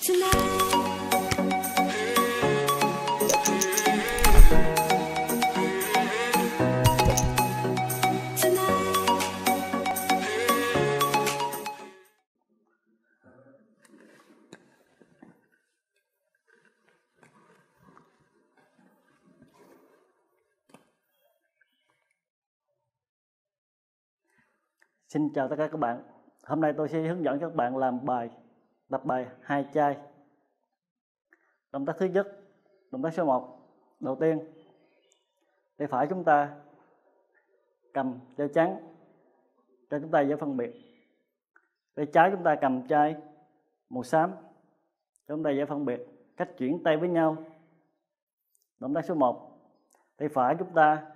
Xin chào tất cả các bạn. Hôm nay tôi sẽ hướng dẫn các bạn làm tập bài 2 chai. Động tác thứ nhất, động tác số 1. Đầu tiên, tay phải chúng ta cầm chai trắng cho chúng ta dễ phân biệt. Tay trái chúng ta cầm chai màu xám cho chúng ta dễ phân biệt. Cách chuyển tay với nhau. Động tác số 1. Tay phải chúng ta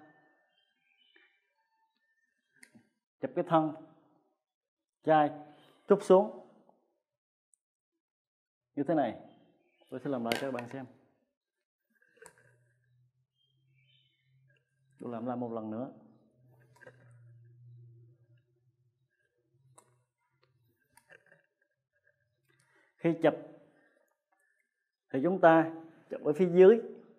chụp cái thân chai trút xuống như thế này. Tôi sẽ làm lại cho các bạn xem. Tôi làm lại một lần nữa. Khi chụp thì chúng ta chụp ở phía dưới,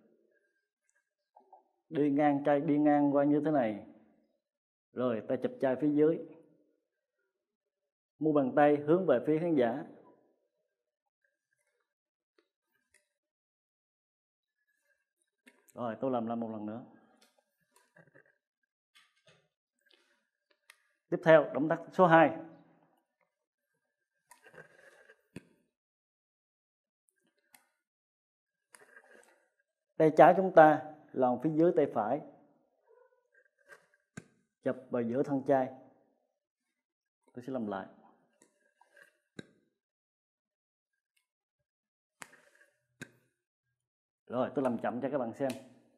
đi ngang chai, đi ngang qua như thế này. Rồi ta chụp chai phía dưới. Mu bàn tay hướng về phía khán giả. Rồi tôi làm lại một lần nữa. Tiếp theo, động tác số 2. Tay trái chúng ta lòng phía dưới tay phải, chụp vào giữa thân chai. Tôi sẽ làm lại. Rồi tôi làm chậm cho các bạn xem.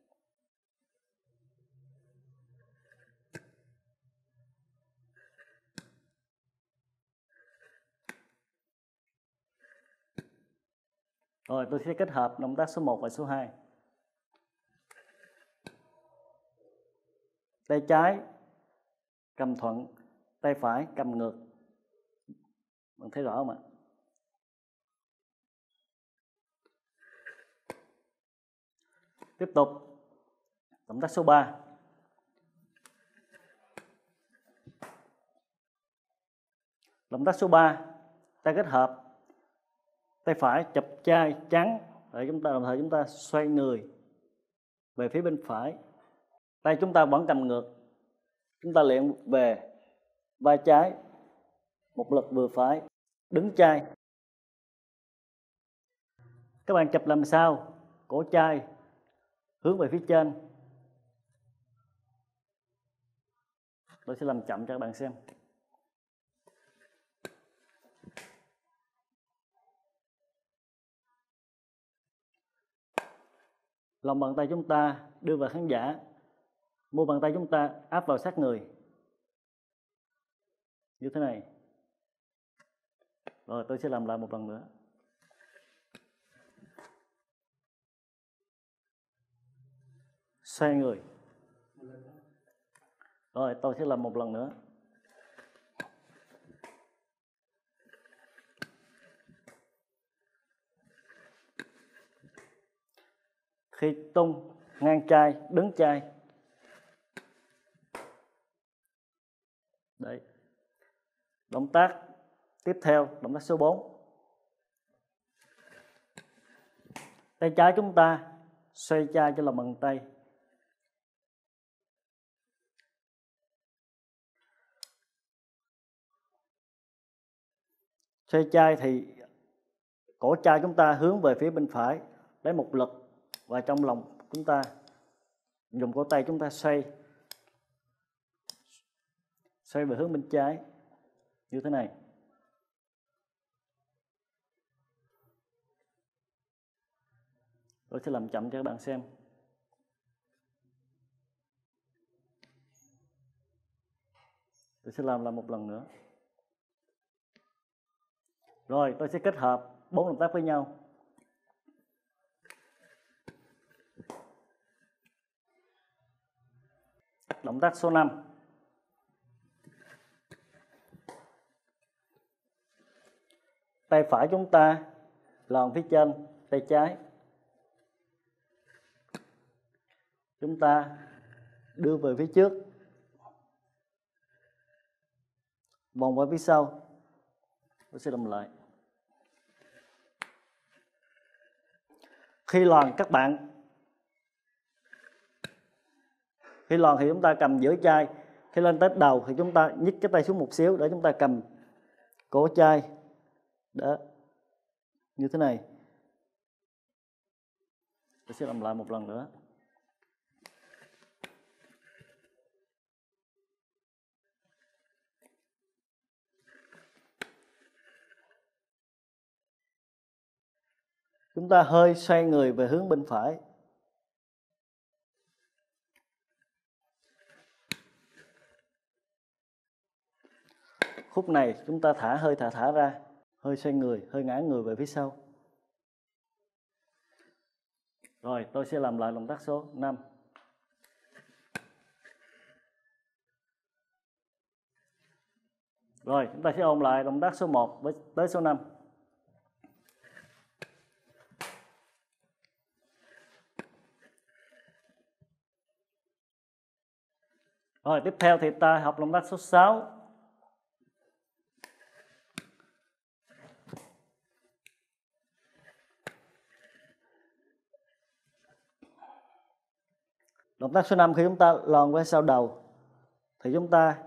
Rồi tôi sẽ kết hợp động tác số 1 và số 2. Tay trái cầm thuận, tay phải cầm ngược. Bạn thấy rõ không ạ? Tiếp tục, động tác số 3. Động tác số 3, ta kết hợp tay phải chụp chai trắng, để đồng thời chúng ta xoay người về phía bên phải. Tay chúng ta vẫn cầm ngược. Chúng ta luyện về vai trái, một lực vừa phải, đứng chai. Các bạn chụp làm sao cổ chai hướng về phía trên. Tôi sẽ làm chậm cho các bạn xem. Lòng bàn tay chúng ta đưa vào khán giả, mu bàn tay chúng ta áp vào sát người như thế này. Rồi tôi sẽ làm lại một lần nữa. Xoay người. Rồi tôi sẽ làm một lần nữa. Khi tung ngang chai, đứng chai. Đấy. Động tác tiếp theo, động tác số 4. Tay trái chúng ta xoay chai cho lòng bàn tay. Xoay chai thì cổ chai chúng ta hướng về phía bên phải, lấy một lực vào trong lòng chúng ta, dùng cổ tay chúng ta xoay về hướng bên trái như thế này. Tôi sẽ làm chậm cho các bạn xem. Tôi sẽ làm lại một lần nữa. Rồi tôi sẽ kết hợp 4 động tác với nhau. Động tác số 5. Tay phải chúng ta lòn phía trên tay trái. Chúng ta đưa về phía trước, vòng qua phía sau. Tôi sẽ làm lại. Khi lòn thì chúng ta cầm giữa chai. Khi lên tới đầu thì chúng ta nhích cái tay xuống một xíu để chúng ta cầm cổ chai. Đó, như thế này. Tôi sẽ làm lại một lần nữa. Chúng ta hơi xoay người về hướng bên phải. Khúc này chúng ta thả ra, hơi xoay người, hơi ngã người về phía sau. Rồi, tôi sẽ làm lại động tác số 5. Rồi, chúng ta sẽ ôn lại động tác số 1 tới số 5. Rồi, tiếp theo thì ta học động tác số 6. Động tác số 5 khi chúng ta lòn qua sau đầu thì chúng ta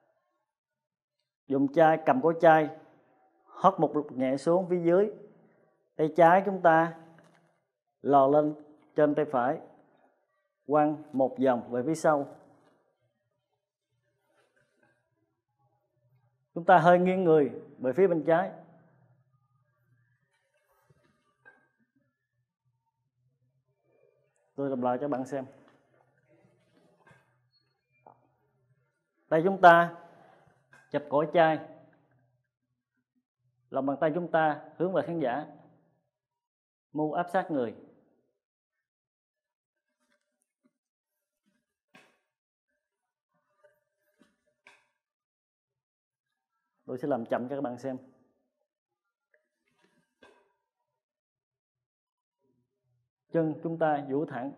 dùng chai, cầm cổ chai, hót một lực nhẹ xuống phía dưới. Tay trái chúng ta lò lên trên tay phải, quăng một vòng về phía sau. Chúng ta hơi nghiêng người về phía bên trái. Tôi làm lại cho bạn xem. Tay chúng ta chập cổ chai, lòng bàn tay chúng ta hướng về khán giả, mu áp sát người. Tôi sẽ làm chậm cho các bạn xem. Chân chúng ta duỗi thẳng.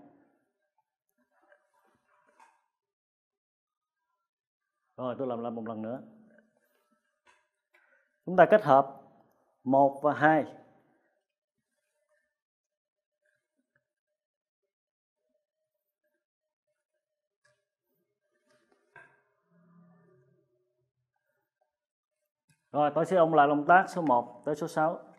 Rồi, tôi làm lại một lần nữa. Chúng ta kết hợp 1 và 2. Rồi, tôi sẽ ôn lại động tác số 1 tới số 6.